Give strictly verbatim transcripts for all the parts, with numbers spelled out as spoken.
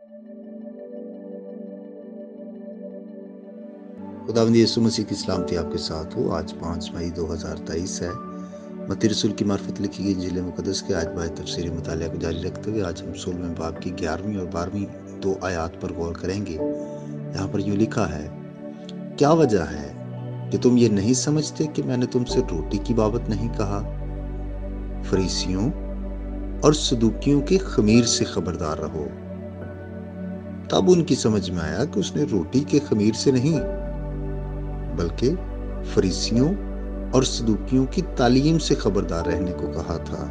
खुदावंद यीशु मसीह की सलामती आपके साथ हो। आज पाँच मई दो हज़ार तेईस है। मत्ती रसूल की मार्फत लिखी गई इंजील मुक़द्दस के आज बाय तफसीरी मुतालिया को जारी रखते हुए आज हम सोलहवें बाब की ग्यारहवीं और बारहवीं दो आयात पर गौर करेंगे। यहाँ पर यूँ लिखा है, क्या वजह है कि तुम ये नहीं समझते कि मैंने तुमसे रोटी की बाबत नहीं कहा? फरीसियों और सदूकियों के खमीर से खबरदार रहो। तब उनकी समझ में आया कि उसने रोटी के खमीर से नहीं बल्कि फरीसियों और सदूकियों की तालीम से खबरदार रहने को कहा था।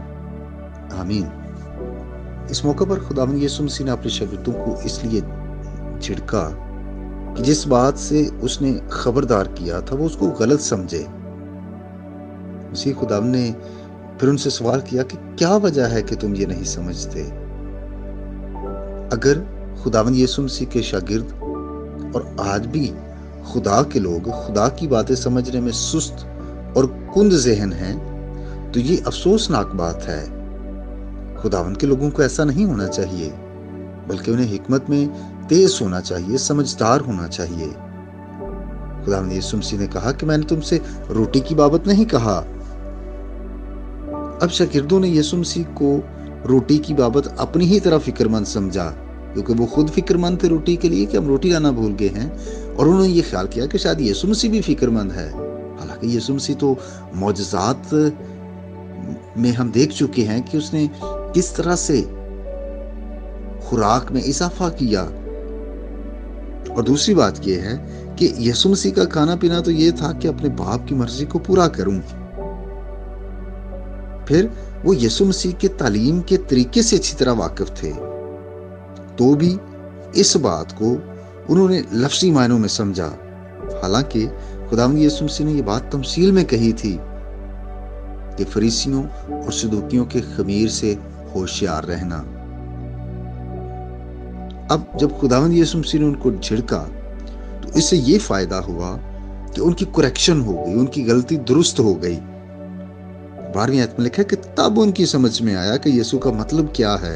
आमीन। इस मौके पर खुदावंद यीशु मसीह ने अपने शागिर्दों को इसलिए झिड़का कि जिस बात से उसने खबरदार किया था वो उसको गलत समझे। मसीह खुदावंद ने फिर उनसे सवाल किया कि क्या वजह है कि तुम ये नहीं समझते? अगर खुदावंद यीशु मसीह के शागिर्द और आज भी खुदा के लोग खुदा की बातें समझने में सुस्त और कुंद ज़हन हैं, तो ये अफसोसनाक बात है। खुदावंद के लोगों को ऐसा नहीं होना चाहिए, बल्कि उन्हें हिकमत में तेज होना चाहिए, समझदार होना चाहिए। खुदावंद यीशु मसीह ने कहा कि मैंने तुमसे रोटी की बाबत नहीं कहा। अब शागिर्दों ने यीशु मसीह को रोटी की बाबत अपनी ही तरह फिक्रमंद समझा, क्योंकि वो खुद फिक्रमंद थे रोटी के लिए कि हम रोटी लाना भूल गए हैं, और उन्होंने ये ख्याल किया कि शायद यीशु मसीह भी फिक्रमंद है। हालांकि यीशु मसीह तो मौजज़ात में हम देख चुके हैं कि उसने किस तरह से खुराक में इजाफा किया। और दूसरी बात यह है कि यीशु मसीह का खाना पीना तो ये था कि अपने बाप की मर्जी को पूरा करूं। फिर वो यीशु मसीह के तालीम के तरीके से अच्छी तरह वाकिफ थे, तो भी इस बात को उन्होंने लफ्ज़ी मायनों में समझा। हालांकि खुदावंद यीशु मसीह ने ये बात तमसील में कही थी कि फरीसियों और सदूकियों के खमीर से होशियार रहना। अब जब खुदावंद यीशु मसीह ने उनको झिड़का तो इससे ये फायदा हुआ कि उनकी करेक्शन हो गई, उनकी गलती दुरुस्त हो गई। बारहवीं आयत में लिखा है कि तब उनकी समझ में आया कि यीशु का मतलब क्या है।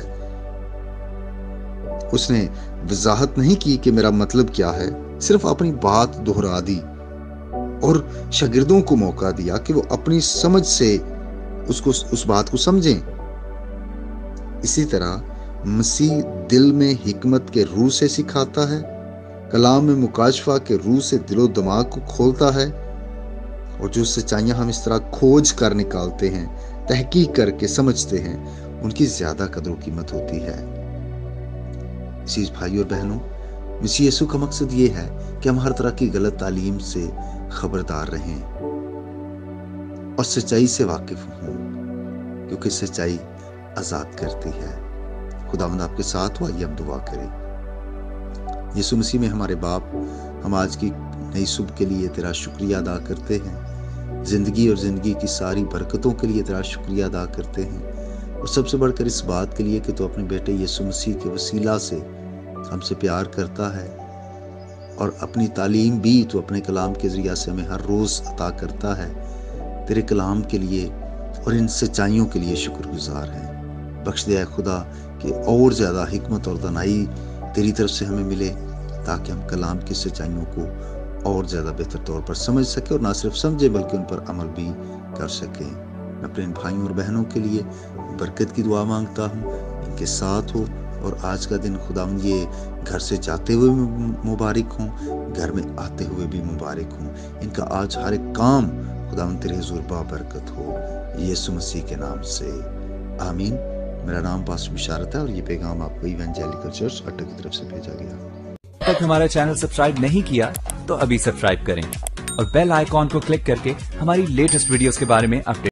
उसने वजाहत नहीं की कि मेरा मतलब क्या है, सिर्फ अपनी बात दोहरा दी और शागिर्दों को मौका दिया कि वो अपनी समझ से उसको उस बात को समझें। इसी तरह मसीह दिल में हिकमत के रूह से सिखाता है, कलाम में मुकाशफा के रूह से दिलो दिमाग को खोलता है, और जो सच्चाइयां हम इस तरह खोज कर निकालते हैं, तहकीक करके समझते हैं, उनकी ज्यादा कदर कीमत होती है। अजीज भाई और बहनों, मसीह यीशु का मकसद ये है कि हम हर तरह की गलत तालीम से खबरदार रहें और सच्चाई से वाकिफ हों, क्योंकि सच्चाई आजाद करती है। खुदावंद आपके साथ हो। आइए हम दुआ करें। यीशु मसीह में हमारे बाप, हम आज की नई सुबह के लिए तेरा शुक्रिया अदा करते हैं। जिंदगी और जिंदगी की सारी बरकतों के लिए तेरा शुक्रिया अदा करते हैं, और सबसे बढ़कर इस बात के लिए कि तू अपने बेटे यीशु मसीह के वसीला से हमसे प्यार करता है, और अपनी तालीम भी तू अपने कलाम के ज़रिया से हमें हर रोज़ अता करता है। तेरे कलाम के लिए और इन सच्चाइयों के लिए शुक्रगुजार हैं। बख्श दे खुदा कि और ज़्यादा हिकमत और दानाई तेरी तरफ से हमें मिले, ताकि हम कलाम की सच्चाइयों को और ज़्यादा बेहतर तौर पर समझ सके, और ना सिर्फ समझे बल्कि उन पर अमल भी कर सके। मैं अपने भाइयों और बहनों के लिए बरकत की दुआ मांगता हूँ, इनके साथ हो, और आज का दिन खुदावंद ये घर से जाते हुए भी मुबारक हों, घर में आते हुए भी मुबारक हों। इनका आज हर एक काम खुदावंद तेरे हुजूर बाबरकत हो, यीशु मसीह के नाम से, आमीन। मेरा नाम पास्टर बिशारत है, और ये पैगाम आपको इवेंजेलिकल चर्च अड्डा की तरफ से भेजा गया। तक हमारा चैनल सब्सक्राइब नहीं किया तो अभी सब्सक्राइब करें और बेल आइकॉन को क्लिक करके हमारी लेटेस्ट वीडियोस के बारे में अपडेट